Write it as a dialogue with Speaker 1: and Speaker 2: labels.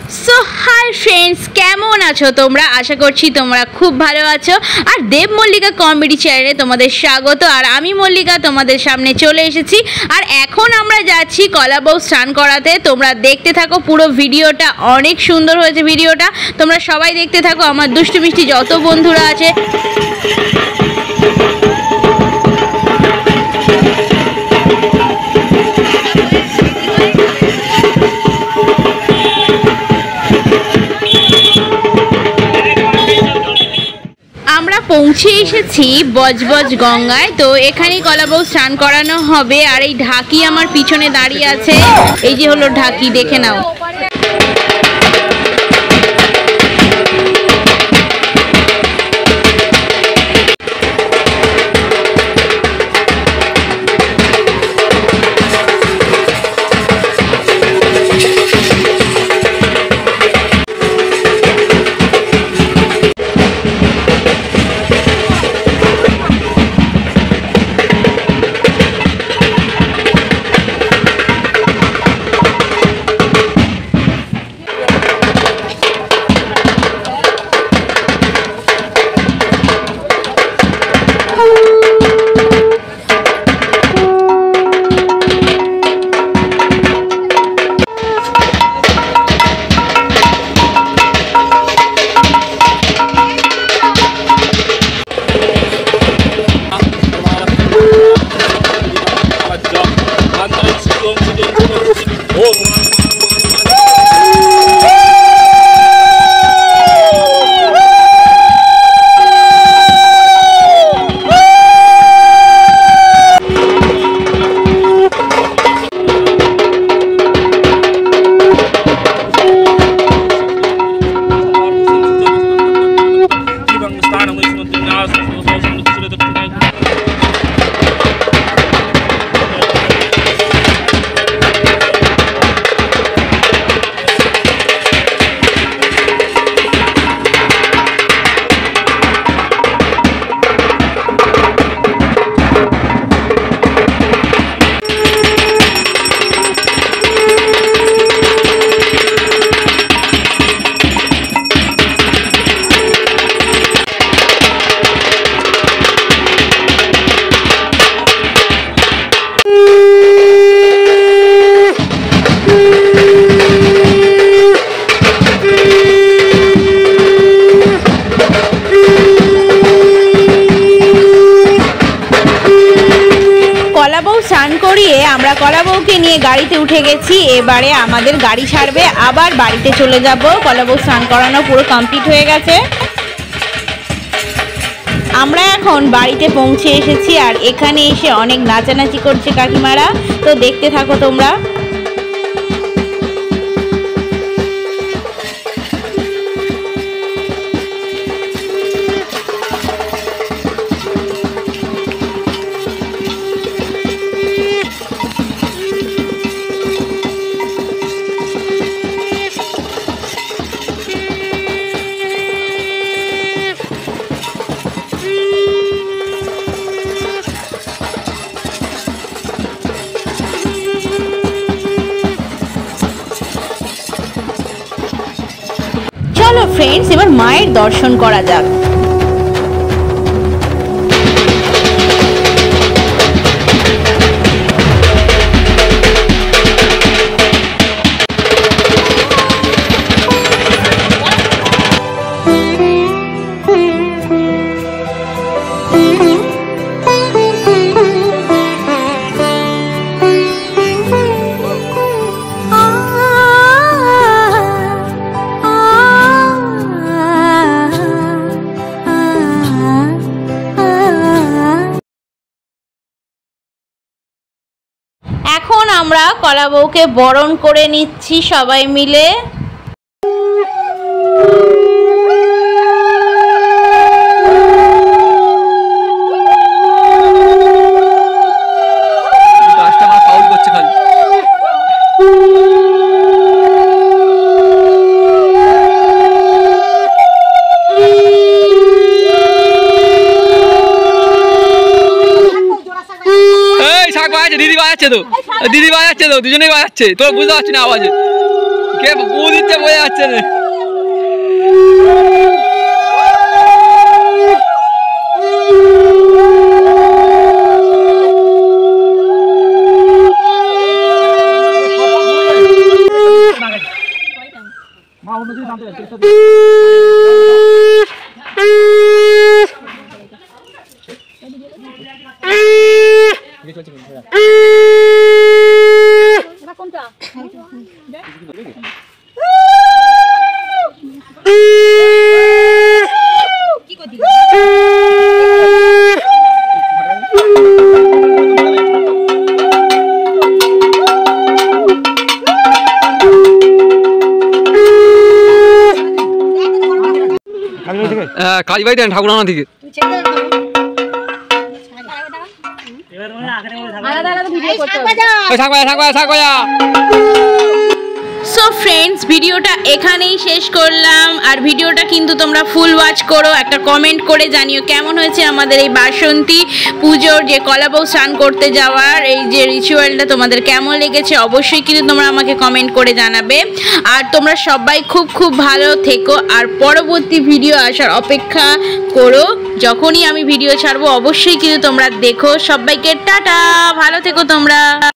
Speaker 1: सो hi friends केमन आछो तोमरा आशा करछि तोमरा खूब भालो आछो और देव मल्लिका कमेडी चैनेले तोमादेर स्वागत और आमी मल्लिका तोमादेर सामने चले एसेछि और एखन आमरा जाচ্ছি कलाबউ स्नान कराते। तोमरा देखते थाको पुरो भिडियोटा अनेक सुंदर हयेछे। भिडियोटा तोमरा सबाई देखते थाको। आमार दुष्टु मिष्टि जत बंधुरा आछे पहुँचे एसेছি বজবজ গঙ্গায়। তো এখানেই কলাবউ স্নান করানো হবে আর এই ঢাকি আমার পিছনে দাঁড়িয়ে আছে। এই যে হলো ঢাকি, দেখে নাও। স্নান করিয়ে আমরা কলাবউকে নিয়ে গাড়িতে উঠে গেছি। এবারে আমাদের গাড়ি ছাড়বে, আবার বাড়িতে চলে যাব। কলাবউ স্নান করানো পুরো কমপ্লিট হয়ে গেছে। আমরা এখন বাড়িতে পৌঁছে এসেছি আর এখানে এসে অনেক নাচানাচি করছে কাকিমারা। তো দেখতে থাকো তোমরা। চলো ফ্রেন্ডস, এবার মায়ের দর্শন করা যাক। এখন আমরা কলাবউকে বরণ করে নিচ্ছি সবাই মিলে।
Speaker 2: দিদি বাজাচ্ছে তো, দিদি বাজাচ্ছে তো, দুজনেই বাজাচ্ছে। তোর বুঝতে পারছি না আওয়াজে। কে বু দিচ্ছে বোঝা যাচ্ছে না। কাজ বাড়ি দেন ঠাকুরানা থেকে
Speaker 1: সো ফ্রেন্ডস, ভিডিওটা এখানেই শেষ করলাম। আর ভিডিওটা কিন্তু তোমরা ফুল ওয়াচ করো, একটা কমেন্ট করে জানিও কেমন হয়েছে আমাদের এই বাসন্তী পুজোর যে কলাবউ স্নান করতে যাওয়ার এই যে রিচুয়ালটা তোমাদের কেমন লেগেছে অবশ্যই কিন্তু তোমরা আমাকে কমেন্ট করে জানাবে। আর তোমরা সবাই খুব খুব ভালো থেকো আর পরবর্তী ভিডিও আসার অপেক্ষা করো। যখনই আমি ভিডিও ছাড়বো অবশ্যই কিন্তু তোমরা দেখো। সবাইকে টাটা, ভালো থেকো তোমরা।